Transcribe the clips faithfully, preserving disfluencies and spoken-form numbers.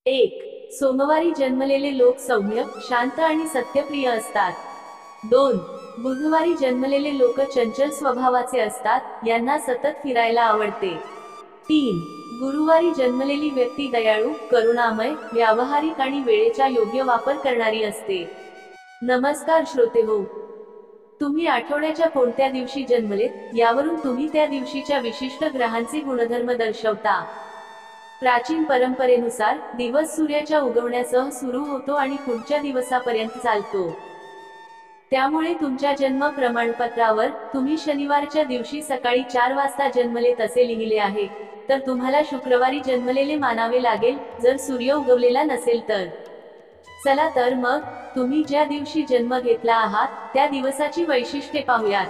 एक. सोमवारी जन्मलेले लोक सौम्य, शांत आणि सत्यप्रिय असतात. दोन. बुधवारी जन्मलेले लोक चंचल स्वभावाचे असतात, यांना सतत फिरायला आवडते. तीन. गुरुवारी जन्मलेली व्यक्ती दयाळू, करुणामय, व्यावहारिक आणि वेळेचा योग्य वापर करणारी असते. नमस्कार श्रोतेहो, तुम्ही आठवड्याच्या कोणत्या दिवशी जन्मलेत, यावरून तुम्ही त्या दिवशीच्या विशिष्ट ग्रहांचे गुणधर्म दर्शवता. प्राचीन परंपरेनुसार दिवस सूर्याच्या उगवण्यासह सुरू होतो आणि पुढच्या दिवसापर्यंत चालतो. त्यामुळे तुमच्या जन्म प्रमाणपत्रावर तुम्ही शनिवारच्या दिवशी सकाळी चार वाजता जन्मलेत असे लिहिले आहे, तर तुम्हाला शुक्रवारी जन्मलेले मानावे लागेल जर सूर्य उगवलेला नसेल तर. चला तर मग तुम्ही ज्या दिवशी जन्म घेतला आहात त्या दिवसाची वैशिष्ट्ये पाहूयात.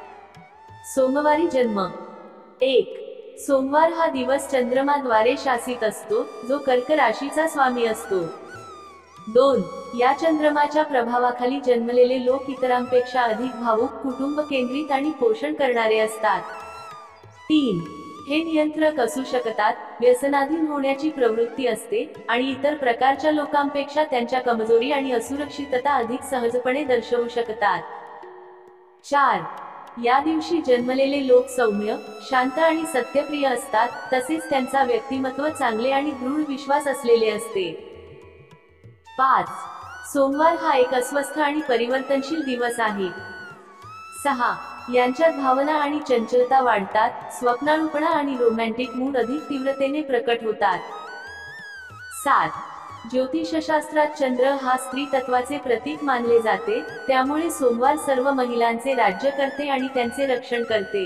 सोमवारी जन्म. एक. सोमवार हा दिवस चंद्रमाद्वारे शासित असतो, जो कर्क राशीचा स्वामी असतो. दोन. या चंद्रमाच्या प्रभावाखाली जन्मलेले लोक इतरांपेक्षा अधिक भावुक, कुटुंब केंद्रित आणि पोषण करणारे असतात. तीन. हे नियंत्रक असू शकतात, व्यसनाधीन होण्याची प्रवृत्ती असते आणि इतर प्रकारच्या लोकांपेक्षा त्यांच्या कमजोरी आणि असुरक्षितता अधिक सहजपणे दर्शवू शकतात. चार. या दिवशी जन्मलेले लोक सौम्य, शांत आणि सत्यप्रिय असतात, तसेच त्यांचा व्यक्तिमत्व चांगले आणि दृढ विश्वास असलेले असते. पाच. सोमवार हा एक अस्वस्थ आणि परिवर्तनशील दिवस आहे. सहा. यांच्यात भावना आणि चंचलता वाढतात, स्वप्नाळूपणा आणि रोमॅन्टिक मूड अधिक तीव्रतेने प्रकट होतात. सात. ज्योतिषशास्त्रात चंद्र हा स्त्री तत्वाचे प्रतीक मानले जाते, त्यामुळे सोमवार सर्व महिलांचे राज्य करते आणि त्यांचे रक्षण करते.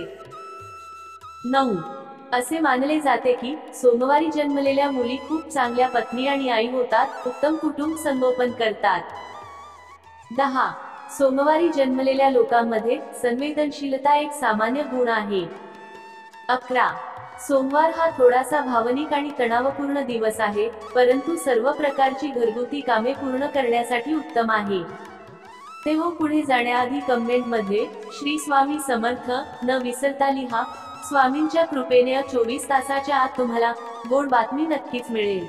नऊ. असे मानले जाते की सोमवारी जन्मलेल्या मुली खूप चांगल्या पत्नी आणि आई होतात, उत्तम कुटुंब संगोपन करतात. दहा. सोमवारी जन्मलेल्या लोकांमध्ये संवेदनशीलता एक सामान्य गुण आहे. अकरा. सोमवार हा थोडासा भावनिक आणि तणावपूर्ण दिवस आहे, परंतु सर्व प्रकारची घरगुती कामे पूर्ण करण्यासाठी उत्तम आहे. तेव्हा पुढे जाण्याआधी कमेंटमध्ये श्री स्वामी समर्थ न विसरता लिहा. स्वामींच्या कृपेने चोवीस तासाच्या आत तुम्हाला गोड बातमी नक्कीच मिळेल.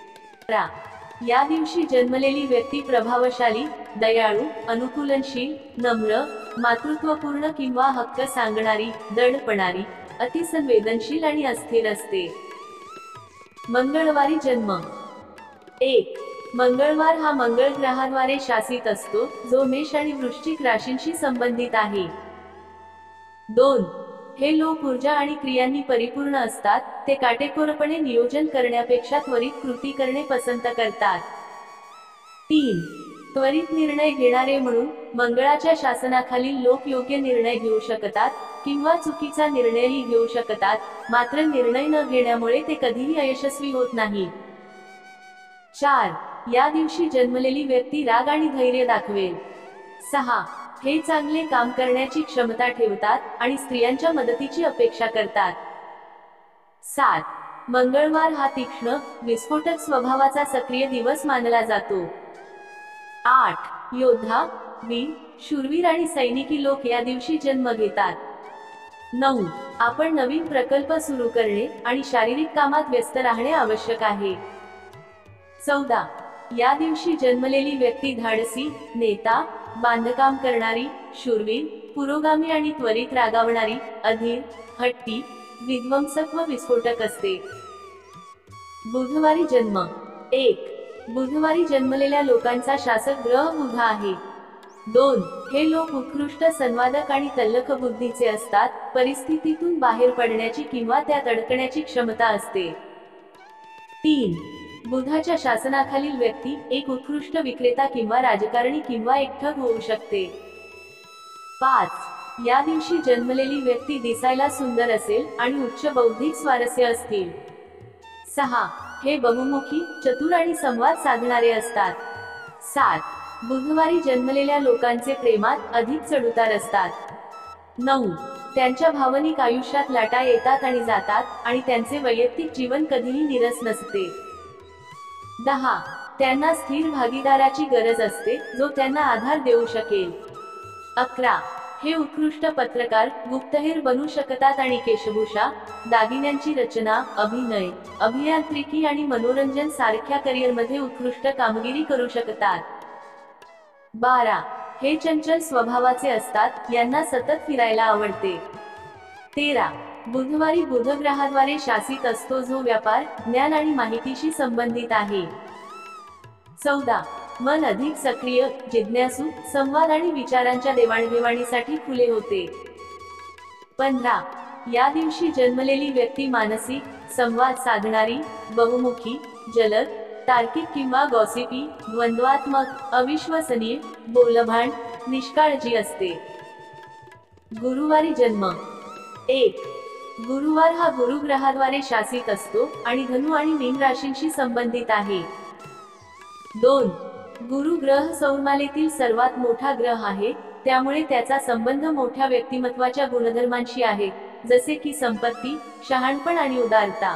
या दिवशी जन्मलेली व्यक्ती प्रभावशाली, दयाळू, अनुकूलनशील, नम्र, मातृत्वपूर्ण किंवा हक्क सांगणारी, दडपणारी, अतिसंवेदनशील आणि अस्थिर असते. मंगळवारी जन्म. एक. मंगळवार हा मंगळ ग्रहाद्वारे शासित असतो, जो मेष आणि वृश्चिक राशींशी संबंधित आहे. दोन. हे लोक ऊर्जा आणि क्रियांनी परिपूर्ण असतात, ते काटेकोरपणे नियोजन करण्यापेक्षा त्वरित कृती करणे पसंत करतात. तीन. त्वरित निर्णय घेणारे म्हणून मंगळाच्या शासनाखालील लोक योग्य निर्णय घेऊ शकतात किंवा चुकीचा निर्णयही घेऊ शकतात, मात्र निर्णय न घेण्यामुळे ते कधीही अयशस्वी होत नाही. चार. या दिवशी जन्मलेली व्यक्ती राग आणि धैर्य दाखवेल. सहा. हे चांगले काम करण्याची क्षमता ठेवतात आणि स्त्रियांच्या मदतीची अपेक्षा करतात. सात. मंगळवार हा तीक्ष्ण, विस्फोटक स्वभावाचा सक्रिय दिवस मानला जातो. आठ. योद्धा, वीर, शूरवीर आणि सैनिकी लोक या दिवशी जन्म घेतात. नऊ. आपण नवीन प्रकल्प सुरू करणे आणि शारीरिक कामात व्यस्त राहणे आवश्यक आहे. चौदा. या दिवशी जन्मलेली व्यक्ती धाडसी, नेता, बांधकाम करणारी, शूरवीर, पुरोगामी आणि त्वरित रागावणारी, अधीर, हट्टी, विध्वंसक व विस्फोटक असते. बुधवारी जन्म. एक. बुधवारी जन्मलेल्या लोकांचा शासक ग्रह बुध आहे. दोन. हे लोक उत्कृष्ट संवादक आणि तल्लख बुद्धीचे असतात, परिस्थितीतून बाहेर पडण्याची किंवा त्यात अडकण्याची क्षमता असते. तीन. बुधाच्या शासनाखालील व्यक्ती एक उत्कृष्ट विक्रेता किंवा राजकारणी किंवा एक ठग होऊ शकते. पाच. या दिवशी जन्मलेली व्यक्ती दिसायला सुंदर असेल आणि उच्च बौद्धिक स्वारस्य असतील. सहा. हे बहुमुखी, चतुर आणि संवाद साधणारे असतात. सात. बुधवारी जन्मलेल्या लोकांचे प्रेमात अधिक चढउतार असतात. नऊ. त्यांच्या भावनिक आयुष्यात लाटा येतात आणि जातात आणि त्यांचे वैयक्तिक जीवन कधीही नीरस नसते. दहा. त्यांना स्थिर भागीदाराची गरज असते, जो त्यांना आधार देऊ शकेल. अकरा. हे उत्कृष्ट पत्रकार, गुप्तहेर बनू शकतात आणि केशभूषा, दागिन्यांची रचना, अभिनय, अभियांत्रिकी आणि मनोरंजन सारख्या करिअरमध्ये उत्कृष्ट कामगिरी करू शकतात. बारा. हे चंचल स्वभावाचे असतात, यांना सतत फिरायला आवडते. तेरा. बुधवारी बुध ग्रहाद्वारे शासित असतो जो व्यापार, ज्ञान आणि माहितीशी संबंधित आहे. चौदा. मन अधिक सक्रिय, जिज्ञासू, संवाद आणि विचारांच्या देवाणघेवाणीसाठी खुले होते. पंधरा. या दिवशी जन्मलेली व्यक्ती मानसिक, संवाद साधणारी, बहुमुखी, जलद, तार्किक किंवा गॉसिपी, द्वंद्वात्मक, अविश्वसनीय, बोलभाण, निष्काळजी असते. गुरुवारी जन्म. एक. गुरुवार हा गुरु ग्रहाद्वारे शासित असतो आणि धनु आणि मीन राशींशी संबंधित आहे. दोन. गुरु ग्रह सौरमालेतील सर्वात मोठा ग्रह आहे, त्यामुळे त्याचा संबंध मोठ्या व्यक्तिमत्वाच्या गुणधर्मांशी आहे, जसे की संपत्ती, शहाणपण आणि उदारता.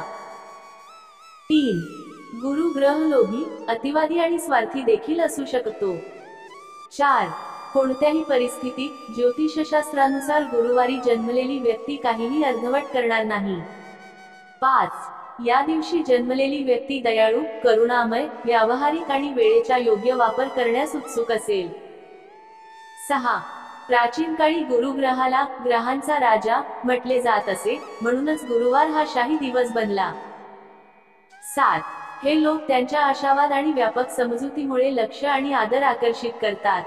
तीन. गुरु ग्रह लोभी, अतिवादी आणि स्वार्थी देखील असू शकतो. चार. कोणत्याही परिस्थितीत ज्योतिषशास्त्रानुसार गुरुवारी जन्मलेली व्यक्ती काहीही अर्धवट करणार नाही. पाच. या दिवशी जन्मलेली व्यक्ती दयाळू, करुणामय, व्यावहारिक आणि वेळेचा योग्य वापर करण्यास उत्सुक असेल. सहा. प्राचीन काळी गुरु ग्रहाला ग्रहांचा राजा म्हटले जात असे, म्हणूनच गुरुवार हा शाही दिवस बनला. सात. हे लोक त्यांच्या आशावाद आणि व्यापक समजुतीमुळे लक्ष आणि आदर आकर्षित करतात.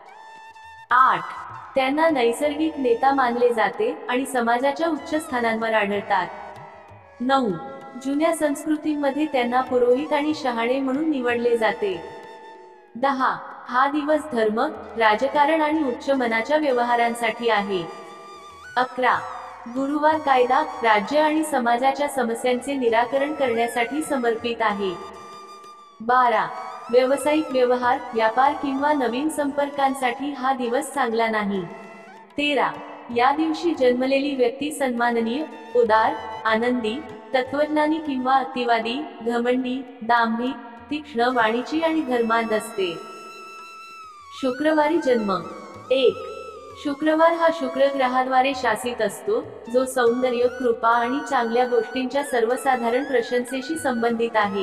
आठ. त्यांना नैसर्गिक नेता मानले जाते आणि समाजाच्या उच्च स्थानांवर आढळतात. नऊ. जुन्या संस्कृतींमध्ये त्यांना पुरोहित आणि शहाणे म्हणून निवडले जाते. दहा. हा दिवस धर्म, राजकारण आणि उच्च मनाच्या व्यवहारांसाठी आहे. अकरा. गुरुवार कायदा, राज्य आणि समाजाच्या समस्यांचे निराकरण करण्यासाठी समर्पित आहे. बारा. व्यावसायिक व्यवहार, व्यापार किंवा नवीन संपर्कांसाठी हा दिवस चांगला नाही. तेरा. या दिवशी जन्मलेली व्यक्ती सन्माननीय, उदार, आनंदी, तत्वज्ञानी किंवा अतिवादी, घमंडी, दांभिक, तीक्ष्ण वाणीची आणि धर्मांध असते. शुक्रवारी जन्म. एक. शुक्रवार हा शुक्र ग्रहाद्वारे शासित असतो, जो सौंदर्य, कृपा आणि चांगल्या गोष्टींच्या सर्वसाधारण प्रशंसेशी संबंधित आहे.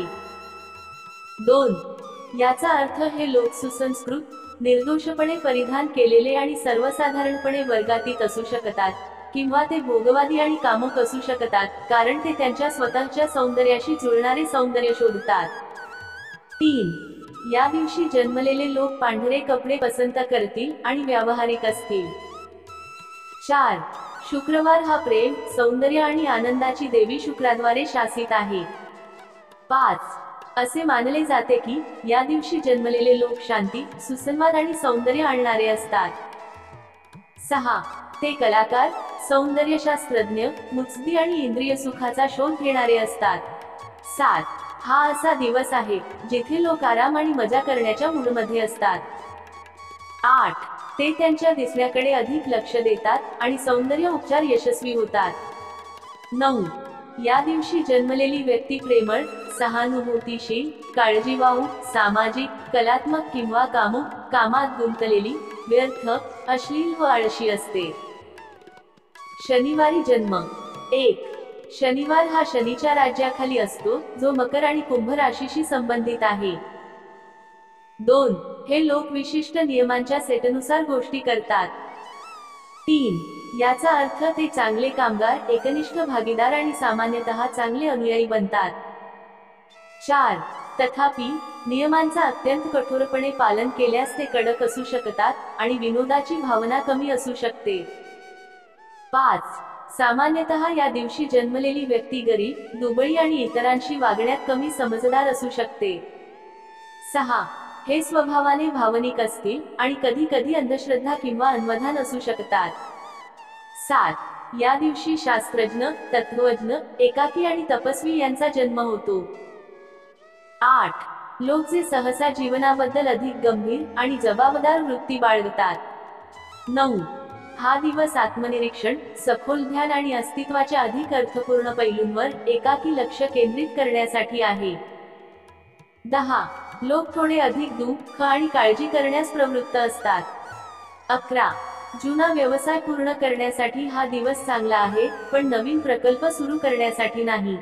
दोन. याचा अर्थ हे लोक सुसंस्कृत, निर्दोषपणे परिधान केलेले आणि सर्वसाधारणपणे वर्गातीत असू शकतात, किंवा ते भोगवादी आणि कामुक असू शकतात, कारण ते त्यांच्या स्वतःच्या सौंदर्याशी जुळणारे सौंदर्य शोधतात. तीन. या दिवशी जन्मलेले लोक पांढरे कपडे पसंत करतील आणि व्यावहारिक असतील. चार. शुक्रवार हा प्रेम, सौंदर्य आणि आनंदाची देवी शुक्राद्वारे शासित आहे. पाच. असे मानले जाते की या दिवशी जन्मलेले लोक शांती, सुसंवाद आणि सौंदर्य आणणारे असतात. सहा. ते कलाकार, सौंदर्यशास्त्रज्ञ, मुत्सदी आणि इंद्रिय सुखाचा शोध घेणारे असतात. सात. हा असा दिवस आहे जिथे लोक आराम आणि मजा करण्याच्या मूडमध्ये असतात. आठ. ते त्यांच्या दिसण्याकडे अधिक लक्ष देतात आणि सौंदर्य उपचार यशस्वी होतात. नऊ. या दिवशी जन्मलेली व्यक्ती प्रेमळ, सहानुभूतीशील, काळजीवाहू, सामाजिक, कलात्मक किंवा कामुक, कामात गुंतलेली, व्यर्थ, अश्लील व आळशी असते. शनिवारी जन्म. एक. शनिवार हा शनीच्या राज्याखाली असतो, जो मकर आणि कुंभ राशीशी संबंधित आहे. दोन. हे लोक विशिष्ट नियमांच्या सेटनुसार गोष्टी करतात. तीन. याचा अर्थ ते चांगले कामगार, एकनिष्ठ भागीदार आणि सामान्यतः चांगले अनुयायी बनतात. चार. तथापि, नियमांचा अत्यंत कठोरपणे पालन केल्यास ते कडक असू शकतात आणि विनोदाची भावना कमी असू शकते. पाच. सामान्यतः या दिवशी जन्मलेली व्यक्ती गरीब, दुबळी आणि इतरांशी वागण्यात कमी समजदार असू शकते. सहा. हे स्वभावाने भावनिक असतील आणि कधी कधी अंधश्रद्धा किंवा अनवधान असू शकतात. सात. या दिवशी शास्त्रज्ञ, तत्वज्ञ, एकाकी आणि तपस्वी यांचा जन्म होतो. आठ. लोक जे सहसा जीवनाबद्दल अधिक गंभीर आणि जबाबदार वृत्ती बाळगतात. नऊ. हा दिवस आत्मनिरीक्षण, सखोल ध्यान आणि अस्तित्वाच्या अधिक अर्थपूर्ण पैलूंवर एकाकी लक्ष केंद्रित करण्यासाठी आहे. दहा. लोक थोडे अधिक दुःख आणि काळजी करण्यास प्रवृत्त असतात. अकरा. जुना व्यवसाय पूर्ण करण्यासाठी हा दिवस चांगला आहे, पण नवीन प्रकल्प सुरू करण्यासाठी नाही.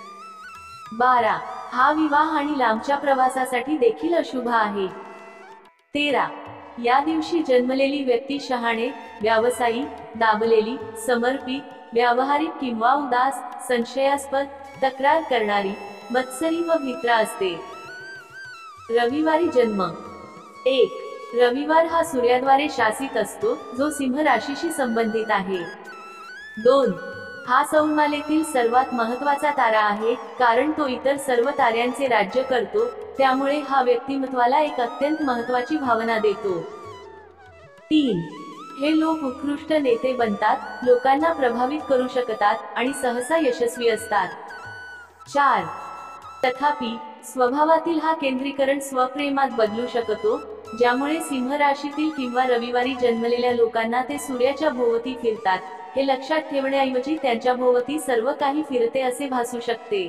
बारा. हा विवाह आणि लांबच्या प्रवासासाठी देखील अशुभ आहे. तेरा. या दिवशी जन्मलेली व्यक्ती शहाणे, व्यावसायिक, दाबलेली, समर्पित, व्यावहारिक किंवा उदास, संशयास्पद, तक्रार करणारी, मत्सरी व भित्रा असते. रविवारी जन्म. एक. रविवार हा सूर्याद्वारे शासित असतो, जो सिंह राशीशी संबंधित आहे. दोन. हा सौरमालेतील सर्वात महत्त्वाचा तारा आहे, कारण तो इतर सर्व ताऱ्यांचे राज्य करतो, त्यामुळे हा व्यक्तिमत्वाला एक अत्यंत महत्त्वाची भावना देतो. तीन. हे लोक उत्कृष्ट नेते बनतात, लोकांना प्रभावित करू शकतात आणि सहसा यशस्वी असतात. चार. तथापि, स्वभावातील हा केंद्रीकरण स्वप्रेमात बदलू शकतो, ज्यामुळे सिंह राशीतील किंवा रविवारी जन्मलेल्या लोकांना ते सूर्याच्या भोवती फिरतात हे लक्षात ठेवण्याऐवजी त्यांच्या भोवती सर्व काही फिरते असे भासू शकते.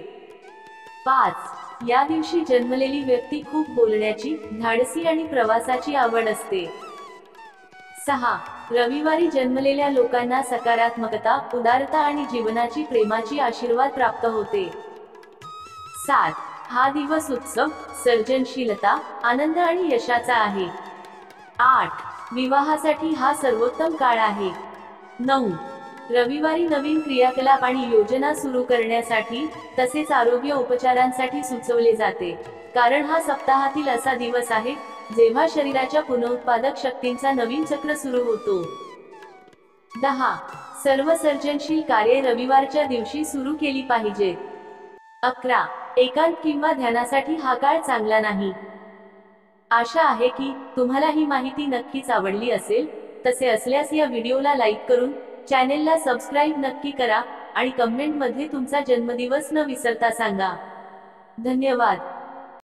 पाच. या दिवशी जन्मलेली व्यक्ती खूप बोलण्याची, धाडसी आणि प्रवासाची आवड असते. सहा. रविवारी जन्मलेल्या लोकांना सकारात्मकता, उदारता आणि जीवनाची प्रेमाची आशीर्वाद प्राप्त होते. सात. हा दिवस उत्सव, सर्जनशीलता, आनंद आणि यशाचा आहे. आठ. विवाहासाठी हा सर्वोत्तम काळ आहे. नऊ. रविवारी नवीन क्रियाकलाप आणि योजना सुरू करण्यासाठी, तसेच आरोग्य उपचारांसाठी सुचवले जाते, कारण हा सप्ताहातील असा दिवस आहे जेव्हा शरीराच्या पुनरुत्पादक शक्तींचा नवीन चक्र सुरू होतो. दहा. सर्व सर्जनशील कार्ये रविवारच्या दिवशी सुरू केली पाहिजेत. अकरा. एकांत किंवा ध्यानासाठी हा काळ चांगला नाही. आशा आहे की तुम्हाला ही माहिती नक्कीच आवडली असेल. तसे असल्यास या व्हिडिओला लाईक करून चॅनेलला सबस्क्राईब नक्की करा आणि कमेंटमध्ये तुमचा जन्मदिवस न विसरता सांगा. धन्यवाद.